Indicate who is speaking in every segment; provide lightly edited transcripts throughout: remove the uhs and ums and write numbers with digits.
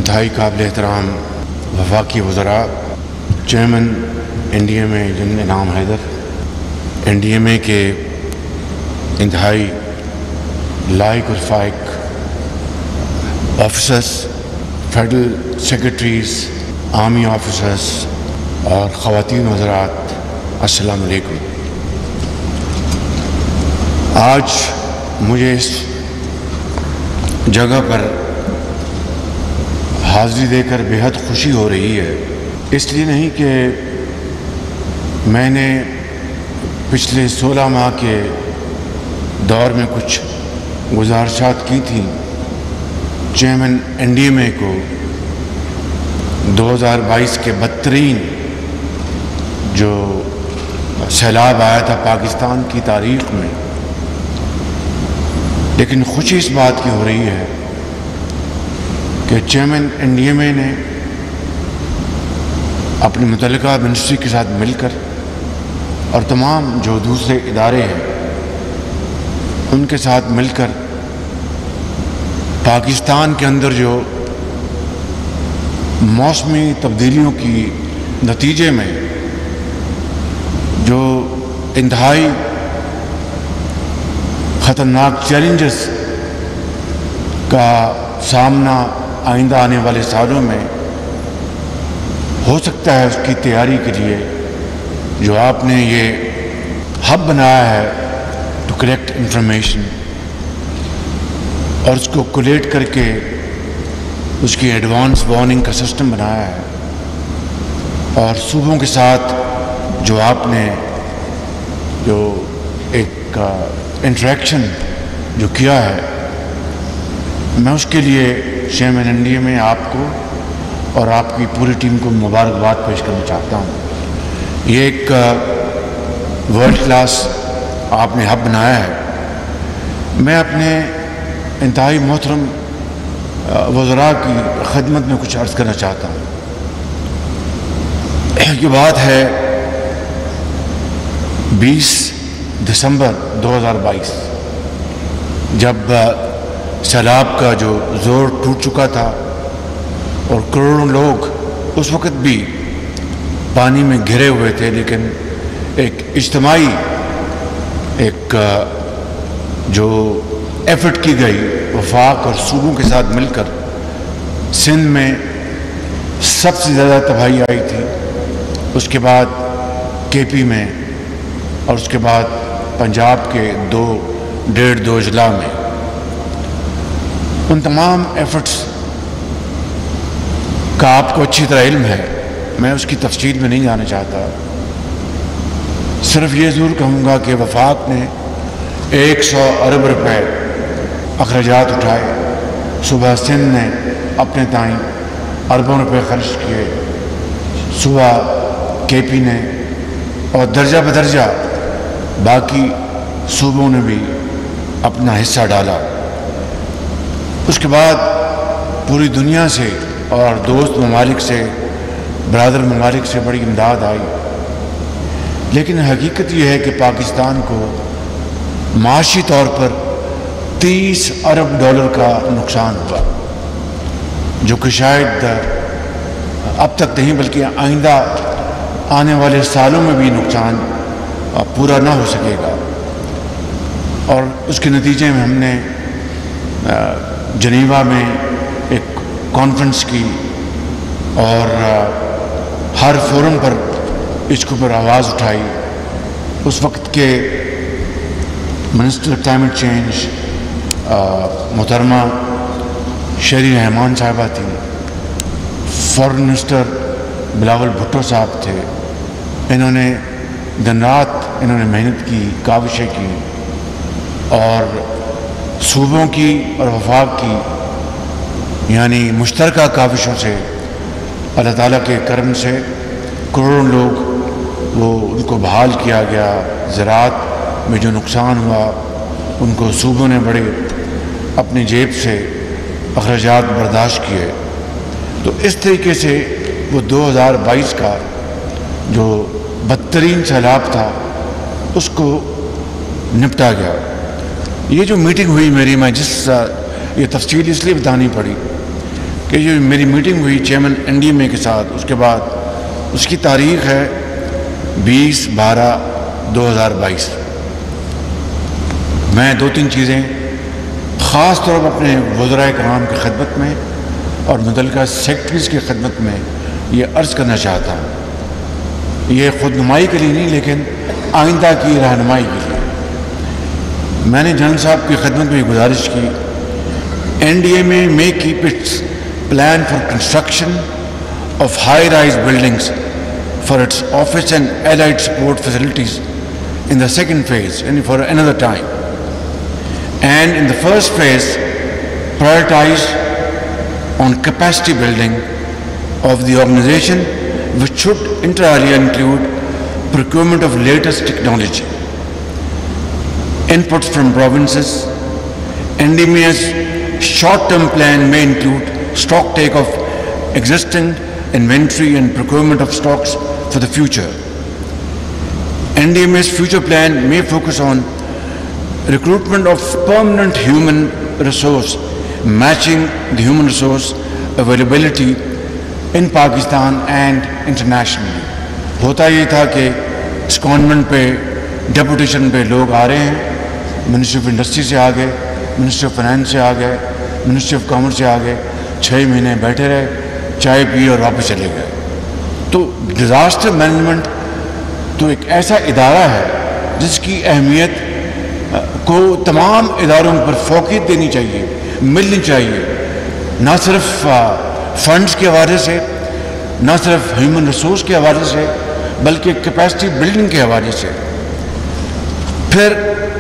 Speaker 1: انتہائی قابل احترام وفاقی وزراء، چیئرمین NDMA جن انعام حیدر، NDMA کے انتہائی لائق اور فائق officers, federal secretaries, army officers اور خواتین حضرات، السلام علیکم۔ آج مجھے اس جگہ پر حاضری دے کر بے حد خوشی ہو رہی ہے، اس لیے نہیں کہ میں نے پچھلے 16 ماہ کے دور میں کچھ گزارشات کی تھیں چیئرمین NDMA کو 2022 کے بدترین جو سیلاب آیا تھا پاکستان کی تاریخ میں، لیکن خوشی اس بات کی ہو رہی ہے کہ چیئرمین NDMA نے اپنی متعلقہ منسٹری کے ساتھ مل کر اور تمام جو دوسرے ادارے ہیں ان کے ساتھ مل کر پاکستان کے اندر جو موسمی تبدیلیوں کی نتیجے میں جو انتہائی خطرناک چیلنجز کا سامنا آئندہ آنے والے سالوں میں ہو سکتا ہے، اس کی تیاری کے لیے جو آپ نے یہ ہب بنایا ہے ٹو کلیکٹ انفارمیشن اور اس کو کولیٹ کر کے اس کی ایڈوانس وارننگ کا سسٹم بنایا ہے، اور صوبوں کے ساتھ جو آپ نے جو ایک انٹریکشن جو کیا ہے، میں اس کے لیے چیئرمین NDMA آپ کو اور آپ کی پوری ٹیم کو مبارکباد پیش کرنا چاہتا ہوں۔ یہ ایک ورلڈ کلاس آپ نے ہب بنایا ہے۔ میں اپنے انتہائی محترم وزراء کی خدمت میں کچھ عرض کرنا چاہتا ہوں۔ یہ بات ہے 20 دسمبر 2022 جب سیلاب کا جو زور ٹوٹ چکا تھا اور کروڑوں لوگ اس وقت بھی پانی میں گھرے ہوئے تھے، لیکن ایک اجتماعی ایک جو ایفرٹ کی گئی وفاق اور صوبوں کے ساتھ مل کر، سندھ میں سب سے زیادہ تباہی آئی تھی، اس کے بعد KP میں، اور اس کے بعد پنجاب کے 2 اضلاع میں۔ ان تمام ایفرٹس کا آپ کو اچھی طرح علم ہے، میں اس کی تفصیل میں نہیں جانا چاہتا، صرف یہ ضرور کہوں گا کہ وفاق نے 100 ارب روپے اخراجات اٹھائے، صوبہ سندھ نے اپنے تائیں اربوں روپے خرچ کیے، صوبہ KP نے، اور درجہ بدرجہ باقی صوبوں نے بھی اپنا حصہ ڈالا۔ اس کے بعد پوری دنیا سے اور دوست ممالک سے، برادر ممالک سے بڑی امداد آئی، لیکن حقیقت یہ ہے کہ پاکستان کو معاشی طور پر 30 ارب ڈالر کا نقصان ہوا، جو کہ شاید اب تک نہیں بلکہ آئندہ آنے والے سالوں میں بھی نقصان پورا نہ ہو سکے گا۔ اور اس کے نتیجے میں ہم نے جنیوا میں ایک کانفرنس کی اور ہر فورم پر اس کے اوپر آواز اٹھائی۔ اس وقت کے منسٹر کلائمیٹ چینج محترمہ شہری رحمان صاحبہ تھی، فورن منسٹر بلاول بھٹو صاحب تھے۔ انہوں نے دن رات محنت کی، کاوشیں کی، اور صوبوں کی اور وفاق کی یعنی مشترکہ کاوشوں سے اللہ تعالیٰ کے کرم سے کروڑوں لوگ ان کو بحال کیا گیا۔ زراعت میں جو نقصان ہوا ان کو صوبوں نے بڑے اپنی جیب سے اخراجات برداشت کیے۔ تو اس طریقے سے وہ 2022 کا جو بدترین سیلاب تھا اس کو نپٹا گیا۔ یہ جو میٹنگ ہوئی میری، میں یہ تفصیل اس لیے بتانی پڑی کہ جو میری میٹنگ ہوئی چیئرمین NDMA کے ساتھ، اس کے بعد اس کی تاریخ ہے 20/12/2022۔ میں 2-3 چیزیں خاص طور پر اپنے وزرائے کرام کی خدمت میں اور متعلقہ سیکٹریز کی خدمت میں یہ عرض کرنا چاہتا ہوں، یہ خود نمائی کے لیے نہیں لیکن آئندہ کی رہنمائی کے لیے۔ میں نے جنرل صاحب کی خدمت میں گزارش کی، NDMA may keep its plan for construction of high-rise buildings for its office and allied support facilities in the second phase and for another time. And in the first phase, prioritize on capacity building of the organization, which should inter alia include procurement of latest technology, inputs from provinces. NDMA's short-term plan may include stock take of existing inventory and procurement of stocks for the future. NDMA's future plan may focus on recruitment of permanent human resource, matching the human resource availability in Pakistan and internationally. ہوتا یہ تھا کہ سیکونڈمنٹ پہ deputation پہ لوگ آ رہے ہیں، ministry of industry سے آ گئے، منسٹری آف فائنانس سے آ گئے، منسٹری آف کامرس سے آ گئے، 6 مہینے بیٹھے رہے، چائے پی اور واپس چلے گئے۔ تو ڈیزاسٹر مینجمنٹ تو ایک ایسا ادارہ ہے جس کی اہمیت کو تمام اداروں پر فوقیت دینی چاہیے، ملنی چاہیے، نہ صرف فنڈز کے حوالے سے، نہ صرف ہیومن ریسورس کے حوالے سے، بلکہ کیپیسٹی بلڈنگ کے حوالے سے۔ پھر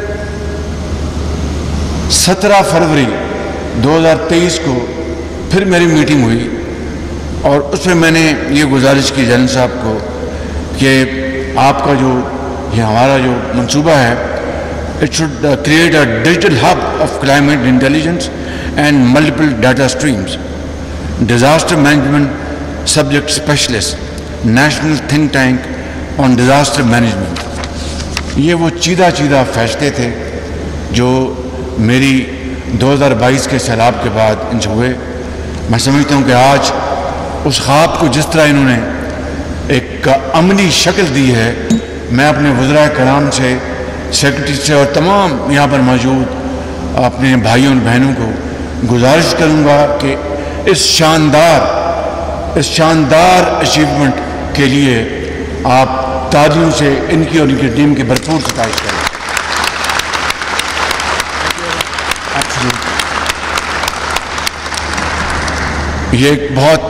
Speaker 1: 17 فروری 2023 کو پھر میری میٹنگ ہوئی اور اس میں میں نے یہ گزارش کی جنرل صاحب کو کہ آپ کا جو یہ ہمارا جو منصوبہ ہے، it should create a digital hub of climate intelligence and multiple data streams, disaster management subject specialist, national think tank on disaster management۔ یہ وہ چیدہ فیصلے تھے جو میری 2022 کے سیلاب کے بعد ان سے ہوئے۔ میں سمجھتا ہوں کہ آج اس خواب کو جس طرح انہوں نے ایک عملی شکل دی ہے، میں اپنے وزرائے کرام سے، سیکرٹری سے اور تمام یہاں پر موجود اپنے بھائیوں اور بہنوں کو گزارش کروں گا کہ اس شاندار اچیومنٹ کے لیے آپ تالیوں سے ان کی اور ان کی ٹیم کی بھرپور ستائش کریں۔ یہ ایک بہت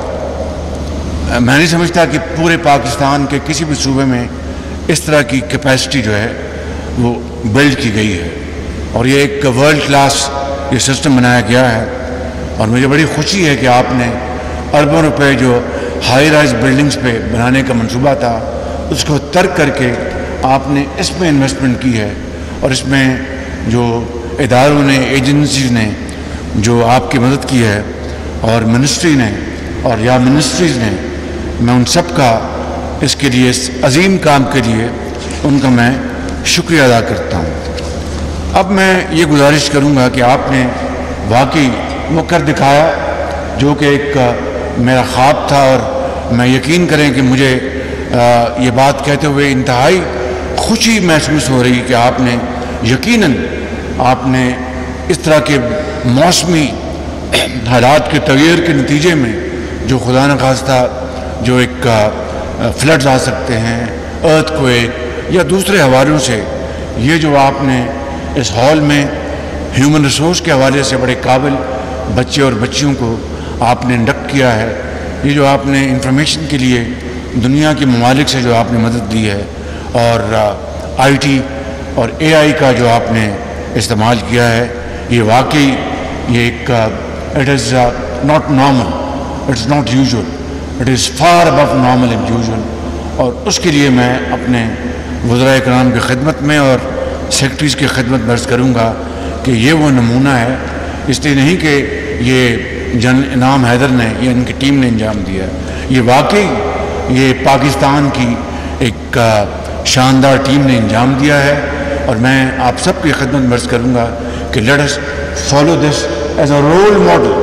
Speaker 1: میں نہیں سمجھتا کہ پورے پاکستان کے کسی بھی صوبے میں اس طرح کی کیپیسٹی جو ہے وہ بلڈ کی گئی ہے، اور یہ ایک ورلڈ کلاس یہ سسٹم بنایا گیا ہے۔ اور مجھے بڑی خوشی ہے کہ آپ نے اربوں روپے جو ہائی رائز بلڈنگز پہ بنانے کا منصوبہ تھا اس کو ترک کر کے آپ نے اس میں انویسٹمنٹ کی ہے، اور اس میں جو اداروں نے، ایجنسیز نے جو آپ کی مدد کی ہے، اور منسٹری نے اور یا منسٹریز نے، میں ان سب کا اس کے لیے، اس عظیم کام کے لیے ان کا میں شکریہ ادا کرتا ہوں۔ اب میں یہ گزارش کروں گا کہ آپ نے واقعی وہ کر دکھایا جو کہ ایک میرا خواب تھا، اور میں یقین کریں کہ مجھے یہ بات کہتے ہوئے انتہائی خوشی محسوس ہو رہی کہ آپ نے یقیناً آپ نے اس طرح کے موسمی حالات کے تغیر کے نتیجے میں جو خدا نخواستہ جو ایک فلڈز آ سکتے ہیں، ارتھ کویک یا دوسرے حوالوں سے، یہ جو آپ نے اس ہال میں ہیومن ریسورس کے حوالے سے بڑے قابل بچے اور بچیوں کو آپ نے انڈکٹ کیا ہے، یہ جو آپ نے انفارمیشن کے لیے دنیا کے ممالک سے جو آپ نے مدد دی ہے، اور IT اور AI کا جو آپ نے استعمال کیا ہے، یہ واقعی یہ ایک it is not normal, it is not usual, it is far above normal and usual۔ اور اس کے لیے میں اپنے وزرائے کرام کی خدمت میں اور سیکرٹریز کی خدمت میں عرض کروں گا کہ یہ وہ نمونہ ہے، اس لیے نہیں کہ یہ جنرل انعام حیدر نے یا ان کی ٹیم نے انجام دیا ہے، یہ واقعی یہ پاکستان کی ایک شاندار ٹیم نے انجام دیا ہے۔ اور میں آپ سب کی خدمت میں عرض کروں گا کہ let us follow this as a role model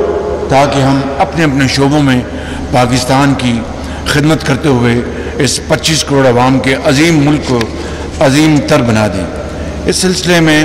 Speaker 1: تاکہ ہم اپنے اپنے شعبوں میں پاکستان کی خدمت کرتے ہوئے اس 25 کروڑ عوام کے عظیم ملک کو عظیم تر بنا دیں۔ اس سلسلے میں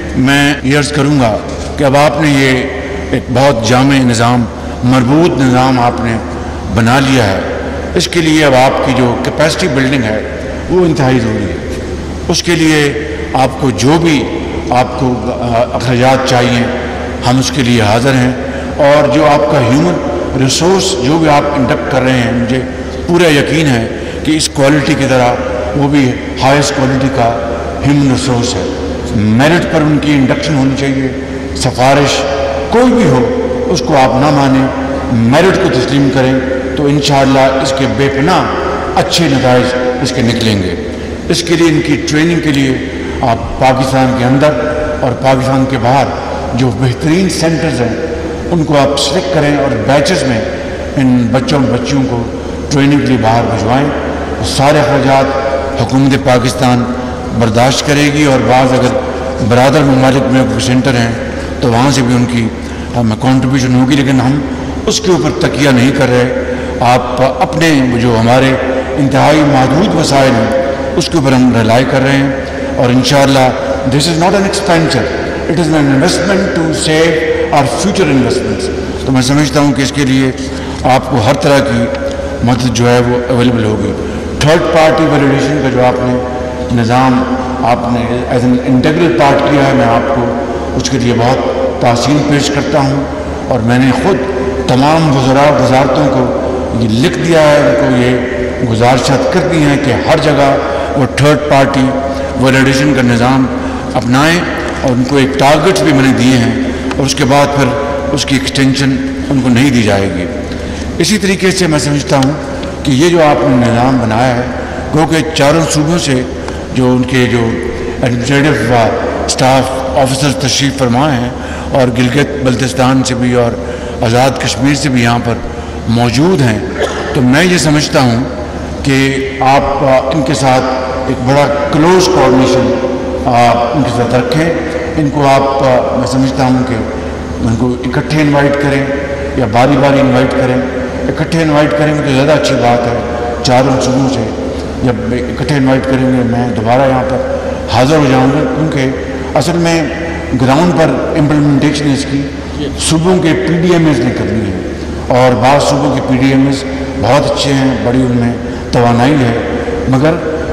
Speaker 1: یہ عرض کروں گا کہ اب آپ نے یہ ایک بہت جامع نظام، مربوط نظام آپ نے بنا لیا ہے۔ اس کے لیے اب آپ کی جو کیپیسٹی بلڈنگ ہے وہ انتہائی ضروری ہے۔ اس کے لیے آپ کو جو بھی آپ کو اخراجات چاہیے ہم اس کے لیے حاضر ہیں، اور جو آپ کا ہیومن ریسورس جو بھی آپ انڈکٹ کر رہے ہیں، مجھے پورا یقین ہے کہ اس کوالٹی کی طرح وہ بھی ہائیسٹ کوالٹی کا ہیومن ریسورس ہے۔ میرٹ پر ان کی انڈکشن ہونی چاہیے۔ سفارش کوئی بھی ہو اس کو آپ نہ مانیں، میرٹ کو تسلیم کریں، تو انشاءاللہ اس کے بے پناہ اچھے نتائج اس کے نکلیں گے۔ اس کے لیے ان کی ٹریننگ کے لیے آپ پاکستان کے اندر اور پاکستان کے باہر جو بہترین سینٹرز ہیں ان کو آپ سلیکٹ کریں اور بیچز میں ان بچیوں کو ٹریننگ کے لیے باہر بھجوائیں۔ سارے اخراجات حکومت پاکستان برداشت کرے گی، اور بعض اگر برادر ممالک میں کوئی سینٹر ہیں تو وہاں سے بھی ان کی کنٹریبیوشن ہوگی، لیکن ہم اس کے اوپر تکیہ نہیں کر رہے۔ آپ اپنے جو ہمارے انتہائی محدود وسائل ہیں اس کے اوپر ہم ریلائی کر رہے ہیں، اور انشاءاللہ this is not an expense, it is an investment to save our future investments. تو میں سمجھتا ہوں کہ اس کے لیے آپ کو ہر طرح کی مدد جو ہے وہ اویلیبل ہوگی۔ تھرڈ پارٹی ویلیڈیشن کا جو آپ نے نظام آپ نے ایز این انٹیگرل پارٹ کیا ہے، میں آپ کو اس کے لیے بہت تحسین پیش کرتا ہوں، اور میں نے خود تمام وزارتوں کو یہ لکھ دیا ہے، ان کو یہ گزارشات کر دی ہیں کہ ہر جگہ وہ تھرڈ پارٹی ویلیڈیشن کا نظام اپنائیں، اور ان کو ایک ٹارگٹس بھی میں نے دیے ہیں، اور اس کے بعد پھر اس کی ایکسٹینشن ان کو نہیں دی جائے گی۔ اسی طریقے سے میں سمجھتا ہوں کہ یہ جو آپ نے نظام بنایا ہے، کیونکہ چاروں صوبوں سے جو ان کے جو ایڈمنسٹریٹو اسٹاف آفیسرز تشریف فرما ہیں، اور گلگت بلتستان سے بھی اور آزاد کشمیر سے بھی یہاں پر موجود ہیں، تو میں یہ سمجھتا ہوں کہ آپ ان کے ساتھ ایک بڑا کلوز کوآرڈینیشن ان کے ساتھ رکھیں۔ ان کو آپ میں سمجھتا ہوں کہ ان کو اکٹھے انوائٹ کریں یا باری باری انوائٹ کریں۔ اکٹھے انوائٹ کریں گے تو زیادہ اچھی بات ہے، چاروں صوبوں سے جب اکٹھے انوائٹ کریں گے میں دوبارہ یہاں پر حاضر ہو جاؤں گا، کیونکہ اصل میں گراؤنڈ پر امپلیمنٹیشن اس کی صوبوں کے پی ڈی ایم ایز نے کرنی ہے، اور بعض صوبوں کے پی ڈی ایم ایز بہت اچھے ہیں، بڑی ان میں توانائی ہے، مگر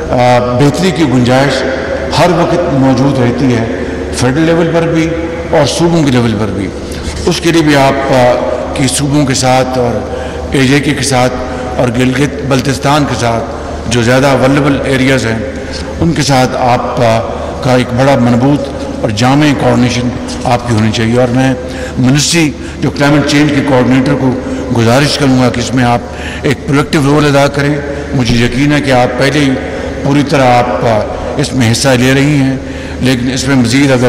Speaker 1: بہتری کی گنجائش ہر وقت موجود رہتی ہے، فیڈرل لیول پر بھی اور صوبوں کے لیول پر بھی۔ اس کے لیے بھی آپ کی صوبوں کے ساتھ اور اے جے کے ساتھ اور گلگت بلتستان کے ساتھ جو زیادہ ولنریبل ایریاز ہیں ان کے ساتھ آپ کا ایک بڑا منبوط اور جامع کوآرڈینیشن آپ کی ہونی چاہیے۔ اور میں منسٹری جو کلائمیٹ چینج کے کوآرڈینیٹر کو گزارش کروں گا کہ اس میں آپ ایک پروڈکٹیو رول ادا کریں۔ مجھے یقین ہے کہ آپ پہلے ہی پوری طرح آپ اس میں حصہ لے رہی ہیں، لیکن اس میں مزید اگر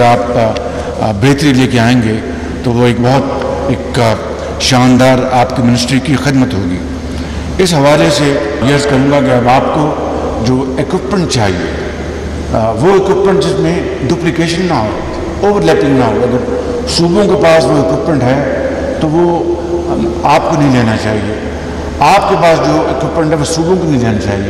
Speaker 1: آپ بہتری لے کے آئیں گے تو وہ ایک بہت ایک شاندار آپ کی منسٹری کی خدمت ہوگی۔ اس حوالے سے یہ عرض کروں گا کہ اب آپ کو جو ایکوپمنٹ چاہیے وہ ایکوپمنٹ جس میں ڈپلیکیشن نہ ہو، اوور لیپنگ نہ ہو۔ اگر صوبوں کے پاس وہ ایکوپمنٹ ہے تو وہ آپ کو نہیں لینا چاہیے، آپ کے پاس جو ایکوپمنٹ ہے وہ صوبوں کو نہیں لینا چاہیے،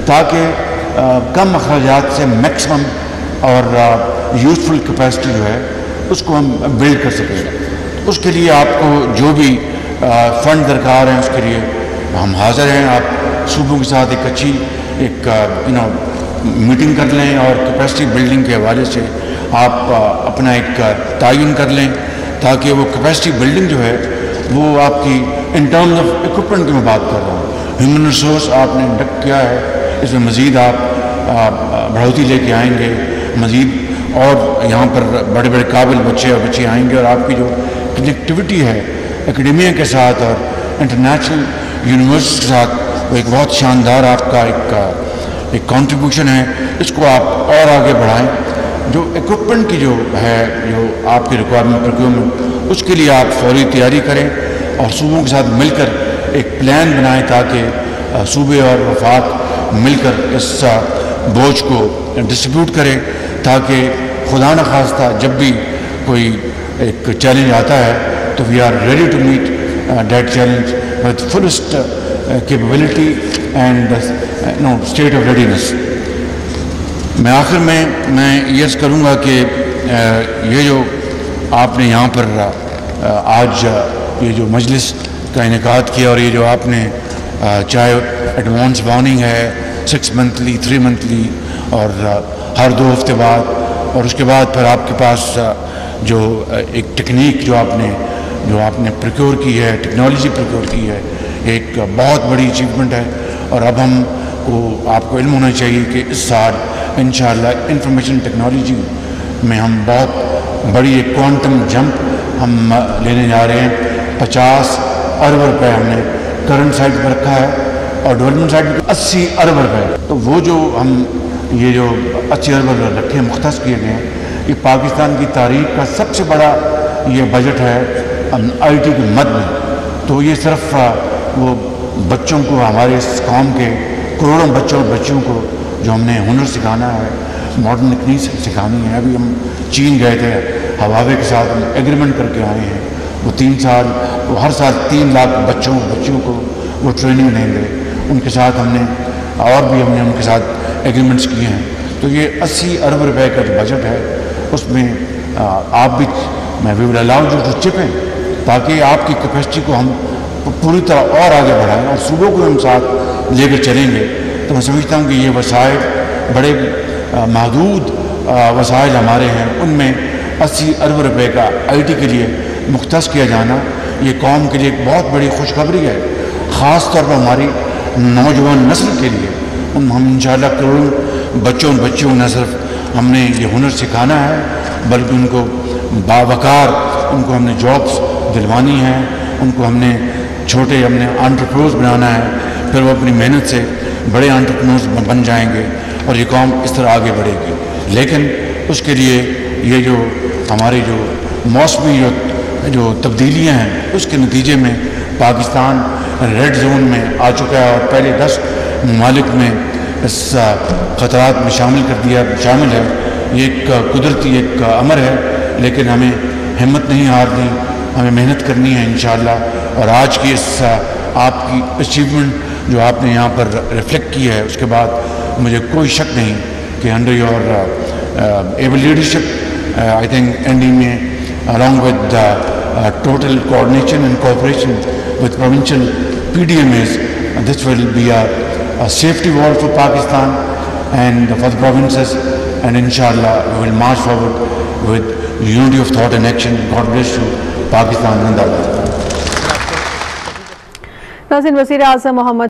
Speaker 1: تاکہ کم اخراجات سے میکسیمم اور یوزفل کیپیسٹی جو ہے اس کو ہم بلڈ کر سکیں۔ اس کے لیے آپ کو جو بھی فنڈ درکار ہیں اس کے لیے ہم حاضر ہیں۔ آپ صوبوں کے ساتھ ایک اچھی ایک میٹنگ کر لیں اور کیپیسٹی بلڈنگ کے حوالے سے آپ اپنا ایک تعین کر لیں، تاکہ وہ کیپیسٹی بلڈنگ جو ہے وہ آپ کی ان ٹرمز آف ایکوپمنٹ کی میں بات کر رہا ہوں، ہیومن ریسورس آپ نے انڈکٹ کیا ہے، اس میں مزید آپ بڑھوتی لے کے آئیں گے، مزید اور یہاں پر بڑے بڑے قابل بچے اور بچے آئیں گے، اور آپ کی جو کنیکٹیوٹی ہے اکیڈمیا کے ساتھ اور انٹرنیشنل یونیورسٹی کے ساتھ وہ ایک بہت شاندار آپ کا ایک کنٹریبیوشن ہے، اس کو آپ اور آگے بڑھائیں۔ جو ایکوپمنٹ کی جو ہے جو آپ کی ریکوائرمنٹ پروکیورمنٹ اس کے لیے آپ فوری تیاری کریں اور صوبوں کے ساتھ مل کر ایک پلان بنائیں تاکہ صوبے اور وفاق مل کر اس بوجھ کو ڈسٹریبیوٹ کریں، تاکہ خدا نخواستہ جب بھی کوئی ایک چیلنج آتا ہے تو we are ready to meet that challenge with fullest capability and state of readiness. میں آخر میں یہ عرض کروں گا کہ یہ جو آپ نے یہاں پر آج یہ جو مجلس کا انعقاد کیا اور یہ جو آپ نے چاہے ایڈوانس وارننگ ہے 6 monthly 3 monthly اور ہر 2 ہفتے بعد اور اس کے بعد پھر آپ کے پاس جو ایک ٹیکنیک جو آپ نے پروکیور کی ہے ٹیکنالوجی پروکیور کی ہے ایک بہت بڑی اچیومنٹ ہے اور اب آپ کو علم ہونا چاہیے کہ اس سال انشاءاللہ انفارمیشن ٹیکنالوجی میں ہم بہت بڑی ایک کوانٹم جمپ ہم لینے جا رہے ہیں 50 ارب روپے ہم نے کرنٹ سائٹ پر رکھا ہے اور ڈیولپمنٹ سائٹ پر 80 ارب روپے تو وہ جو ہم یہ جو 80 ارب روپے رکھے مختص کیے گئے ہیں یہ پاکستان کی تاریخ کا سب سے بڑا یہ بجٹ ہے آئی ٹی کے مد میں تو یہ صرف وہ بچوں کو ہمارے اس قوم کے کروڑوں بچوں اور بچیوں کو جو ہم نے ہنر سکھانا ہے ماڈرن ٹیکنیک سکھانی ہے ابھی ہم چین گئے تھے ہواوے کے ساتھ ہم ایگریمنٹ کر کے آئے ہیں وہ 3 سال وہ ہر سال 3 لاکھ بچیوں کو وہ ٹریننگ دیں گے ان کے ساتھ ہم نے اور بھی ہم نے ان کے ساتھ ایگریمنٹس کیے ہیں تو یہ 80 ارب روپے کا جو بجٹ ہے اس میں آپ بھی میں وی ول الاؤ جو چپیں تاکہ آپ کی کیپیسٹی کو ہم پوری طرح اور آگے بڑھائیں اور صوبوں کو ہم ساتھ لے کر چلیں گے تو میں سمجھتا ہوں کہ یہ وسائل بڑے محدود وسائل ہمارے ہیں ان میں 80 ارب روپے کا آئی ٹی کے لیے مختص کیا جانا یہ قوم کے لیے ایک بہت بڑی خوشخبری ہے خاص طور پر ہماری نوجوان نسل کے لیے ہم انشاءاللہ کروڑوں بچوں اور بچیوں نہ صرف ہم نے یہ ہنر سکھانا ہے بلکہ ان کو باوقار ان کو ہم نے جابس دلوانی ہیں ان کو ہم نے چھوٹے ہم نے انٹرپرینورز بنانا ہے پھر وہ اپنی محنت سے بڑے انٹرپرینورز بن جائیں گے اور یہ قوم اس طرح آگے بڑھے گی لیکن اس کے لیے یہ جو ہماری جو موسمی جو تبدیلیاں ہیں اس کے نتیجے میں پاکستان ریڈ زون میں آ چکا ہے اور پہلے 10 ممالک میں اس خطرات میں شامل ہے یہ ایک قدرتی ایک امر ہے لیکن ہمیں ہمت نہیں ہارنی ہمیں محنت کرنی ہے انشاءاللہ اور آج کی اس آپ کی اچیومنٹ جو آپ نے یہاں پر ریفلیکٹ کی ہے اس کے بعد مجھے کوئی شک نہیں کہ under your able leadership I think NDMA along with total coordination and cooperation with provincial PDMAs this will be a safety wall for Pakistan and for the provinces and inshallah we will march forward with unity of thought and action. God bless you. Pakistan Zindabad.
Speaker 2: ناظرین وزیر اعظم محمد